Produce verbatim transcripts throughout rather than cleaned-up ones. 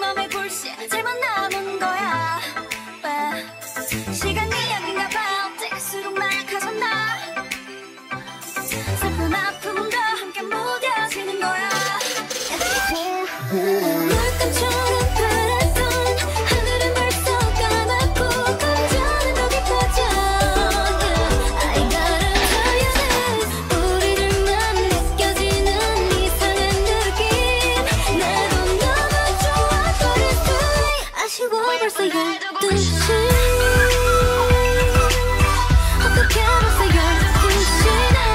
맘에 불씨질만 남은 거야. 왜 시간이 아닌가 봐. 어쩔수록 나가잖아. 슬픈 아픔도 함께 무뎌지는 거야. 물감처럼 파랗던 하늘은 벌써 까맣고 감정은 더 깊어져. I gotta tell you this. 우리들만 느껴지는 이상한 느낌. 나도 너무 좋아 버렸어. 아쉬워 벌써 열두 시. 어떻게 벌써 열두 시나.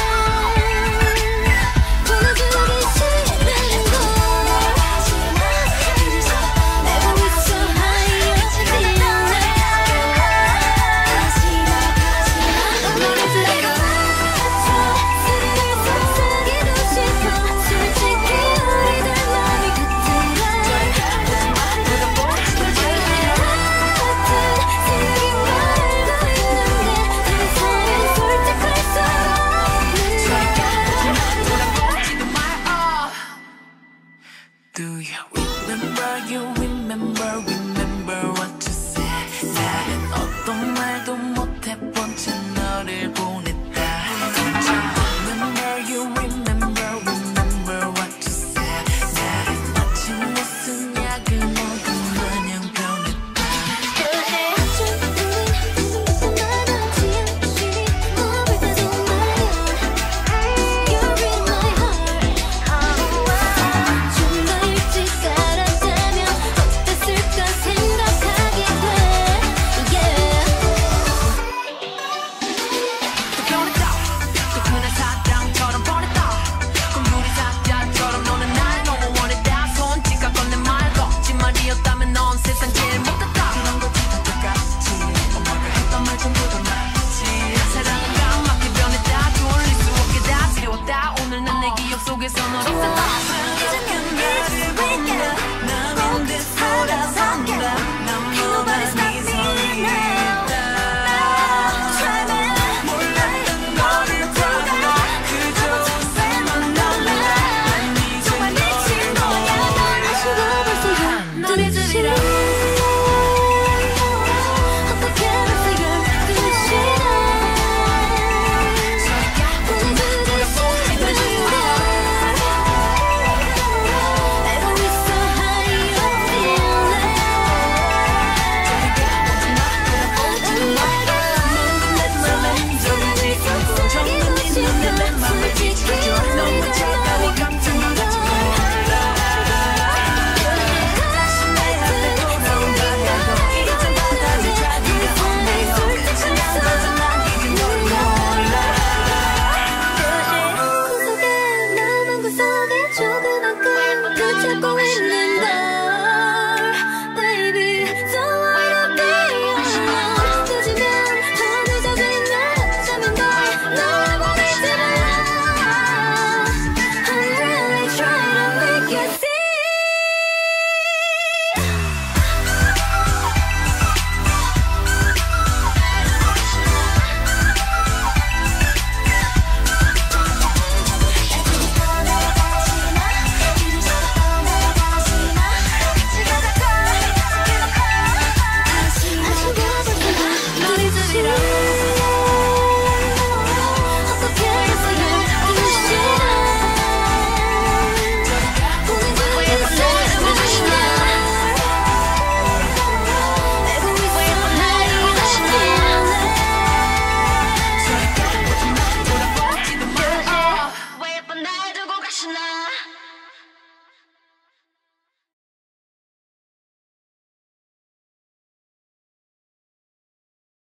Do you remember, you remember, remember what you said. 나는 어떤 말도 못해본 채 너를 보냈다. Remember, you remember, remember what you said. 나는 마치 무슨 약을 먹은 마냥 변했다. 그래 어쩜 우린 만나지 않지. 먹을 때도 말야. You're in my heart. 좀 더 일찍 알았다면 어땠을까 생각하게 돼. Yeah. 또 변했다. 또 그날 사장처럼 보냈다. 공유리 사자처럼 너는 날 너무 원했다. 손짓과 건넨 말 거짓말이었다면 넌 세상 제일 못했다. 그런 거지 다 똑같지. 엄마가 했던 말 전부 다 맞지. 사랑은 까맣게 변했다. 돌릴 수 없게 다 지려왔다. 오늘 난 내 기억 속에서 널 없앴다. 나는 내 돌아선다. 난 너가 네 손이 있다. 몰랐던 너를 봐도 그저 웃음만 날라. 난 이제 정말 미친 거야. 난 아쉬워 벌써 열두 시. 어떻게 벌써 열두 시나. 오늘 그대 싶은데 알고 있어 how you feeling. 찾고 있는 걸 baby don't wanna be alone. 늦으면 더 늦어진 날 어쩌면 널 보내지 마. I'm really trying to make you see. Gashina.